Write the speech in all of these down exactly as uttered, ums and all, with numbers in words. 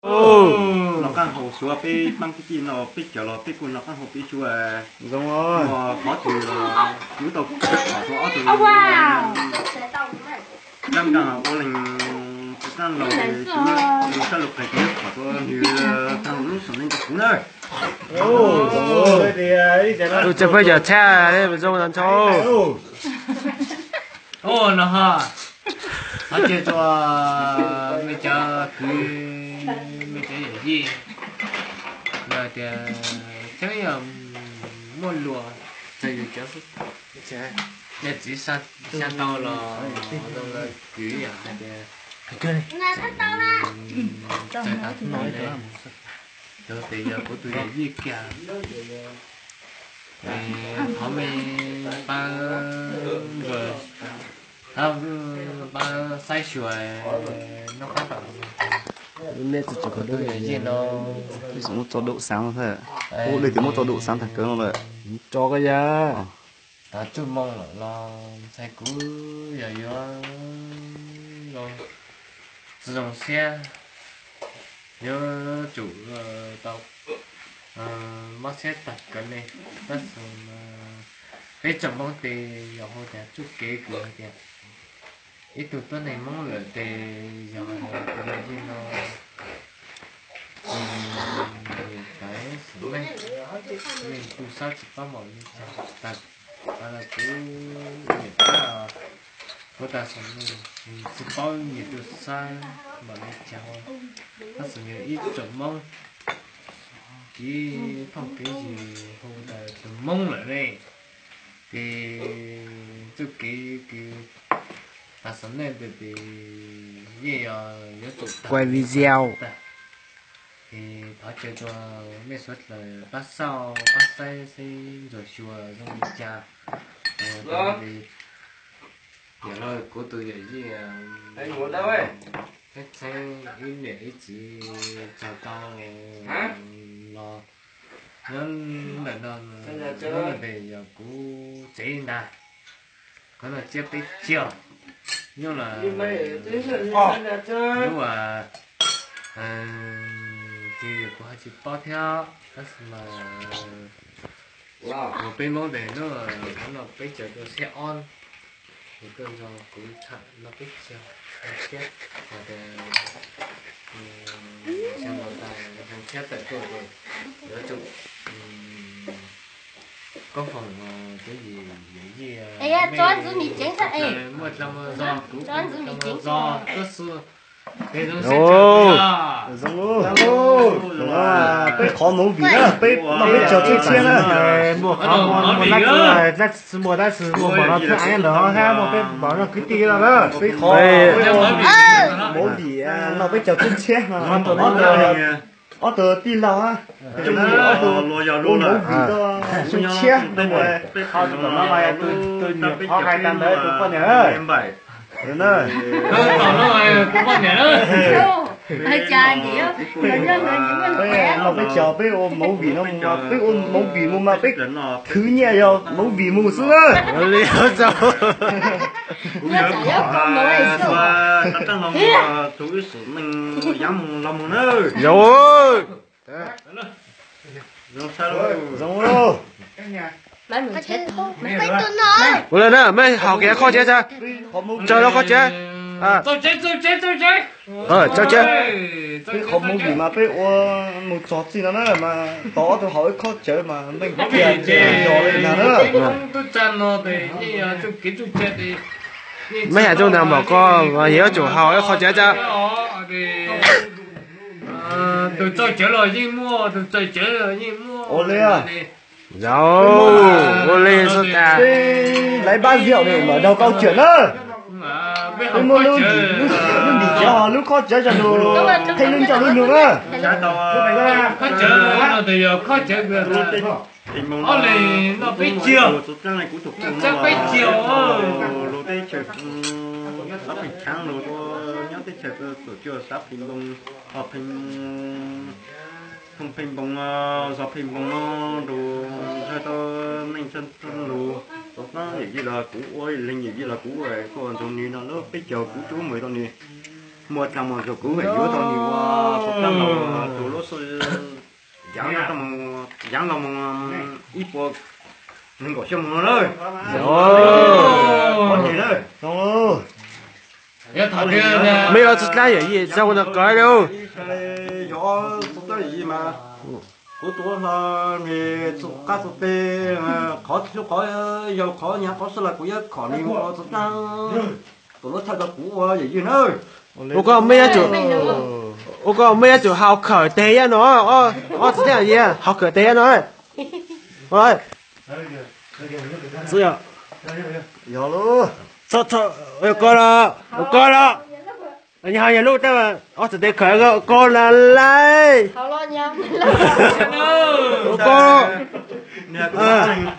nó càng hồ xua bị băng cái gì nó bị chở nó bị cuốn nó càng hồ bị chua đúng rồi mà có từ chú tàu cũng có số từ năm càng ô linh đang lâu thì chú chú sẽ lục này kia có số như thằng lúc sống lên cái cũng nơi ô đúng rồi thì ấy tôiจะphải giờ cha đấy mà dùng làm cho ô nó ha nó chơi cho mấy cha cứ mấy cha gì là thì chắc là mua lúa chơi cho cháu để chỉ san san tao là tao là cứ à thì cái này nè thắt tao nè chơi ta nói đấy rồi thì giờ của tôi là gì cả họ mình ba rồi tao ba sai sửa nó khác đâu nên tôi chỉ có tôi là gì nó cái số cho độ sáng thôi ô để cái một cho độ sáng thật cơ mà cho cái giá ta chú mong là lo sai cũ giờ giờ rồi sử dụng xe nhớ chủ tàu mất xe tạch cái này rất là cái chồng mong thì giờ hồi đã chút kế cửa thì ít tụi tôi này mong là thì giờ cái gì nó cái sự này mình tu sát chỉ có một cái tạch đó là cứ người ta người ta sống mình chỉ bao nhiêu tu sát mà nó chào nó sự nhiều ít chồng mong chỉ không cái gì không ta chồng mong lại đây thì chú cái cái ta sống này thì thì gì à nhớ tụt quay video thì họ chơi cho mấy suất là bát sao bát say say rồi chùa trong cha rồi thì giờ rồi của tôi vậy gì à anh muốn đâu ấy cái xe in để chỉ cho tao lo nên là nó nó là về giờ cũ chế nè có là chiếc tí chiều nhưng là nhưng mà thì có hai chị bao theo đó mà một bên mong để nó nó bây giờ nó sẽ on một cơn gió cũng thật nó biết chiều chết và để xem nó ta hàng chết tại chỗ rồi đỡ chụp có phòng cái gì cái gì ấy à cho anh giữ mình chính xác ấy một trăm do cho anh giữ mình chính do cơ xưa cái giống sẽ Ồ. giống luôn giống à cái khó nấu vị đó cái nó biết chờ chơi chiên á mua khó mua mua lát rồi lát mua lát sử mua bỏ nó thức ăn đó ha mua cái bỏ nó cứ tí ra đó cái khó nấu vị nó biết chờ chơi chiên mà nó từ nó từ tí lâu á chúng nó lo giờ luôn nấu là vị đó chơi chiên đúng rồi khó cho nó mày tôi tôi nhiều khó hai năm đấy tôi có nhớ em bảy đúng rồi còn nó mày cũng có nhớ hơi cha gì á người nhân người những con cái nó biết chờ biết ôm nấu vị nó mà biết ôm nấu vị mà biết đến nó thứ nhẹ rồi nấu vị mù sữa lý do sao cũng nhớ và và tất cả lòng chú ý sự mình dám lòng nữa rồi rồi sao đâu giống luôn mấy mình chết mấy tôi nói một lần nữa mấy học cái khó chế chưa chờ nó khó chế à tôi chết tôi chết tôi chết ờ chờ chế cái không muốn gì mà cái ô một trò gì đó nữa mà đó tôi hỏi khó chơi mà mình tiền tiền rồi là nữa tôi chăn nó thì như tôi kỹ tôi chết thì mấy nhà trong nào bảo có và hiểu chủ học ấy khó chế chưa tôi chơi chơi rồi nhưng mua tôi chơi chơi rồi nhưng mua ô lê à rồi ô lê sao ta lấy ba rượu để mở đầu câu chuyện đó tôi mua luôn lúc lúc đi cho lúc khó chơi cho nó thay lưng cho luôn luôn á trái tàu khó chơi nó thì khó chơi được tình mong nó này nó phải chiều số trang này cũng thuộc cùng chắc phải chiều lô tê chơi nó phải kháng lô nhớ tê chơi tổ chức sắp hình bông họp hình không hình bông dọc hình bông nó đồ cho tôi mình chân lô nó gì là cũ ơi linh gì là cũ rồi còn trong này nó nó biết chờ cũ chú mười tao này một trăm một số cũ phải dưới tao này qua số trăm giang lòng ít bộ đừng có xem nó rồi rồi gì nữa rồi mấy ở chút lại gì sao nó cái đâu gió cái gì mà của tôi là nghề cá sấu tê khó chú khó giờ khó nhà khó là của khó đi mua chút năng tụi nó thay đổi của gì gì nữa 我讲咩啊做，我讲咩啊做好口地啊喏，哦哦是这样嘢，好口地啊喏，喂，是呀， 有喽， 错错，我过了，我过了，你好，一路对吧？我只得开个过了来， 好了娘， 我过了， 嗯。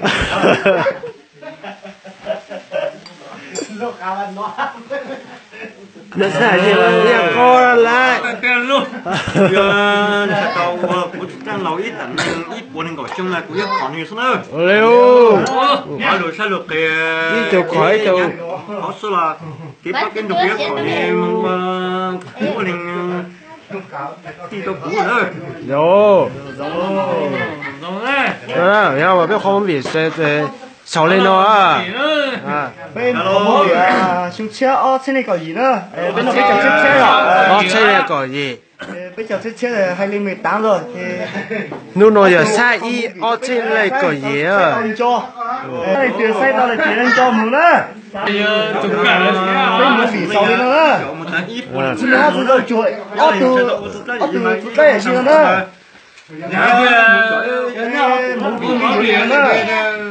那啥嘢嘛，你过了来， luôn giờ tàu của chúng ta lâu ít tận ít buồn gọi chung là cũng ít còn nhiều nữa liu, hỏi rồi sao được kìa đi từ khỏi từ, họ số là cái bắc kinh được biết còn nhiều mà cũng mình đi đâu cũng nữa rồi, rồi, rồi mà biết không biết sẽ sẽ sau lên nó à, à. bên có à chúng chia ở trên này có gì nữa bên nó bây giờ chia chia rồi Ở trên này có gì? bây giờ chia chia là hai nghìn mười tám rồi thì Nó nói giờ sai y ở trên này có gì à? cho này tiền sai tao là tiền anh cho mù nữa bên muốn bị sau lên nữa một tháng ít buồn chúng nó từ đầu chuột ở từ ở từ từ đây là gì nữa muốn bị bị nữa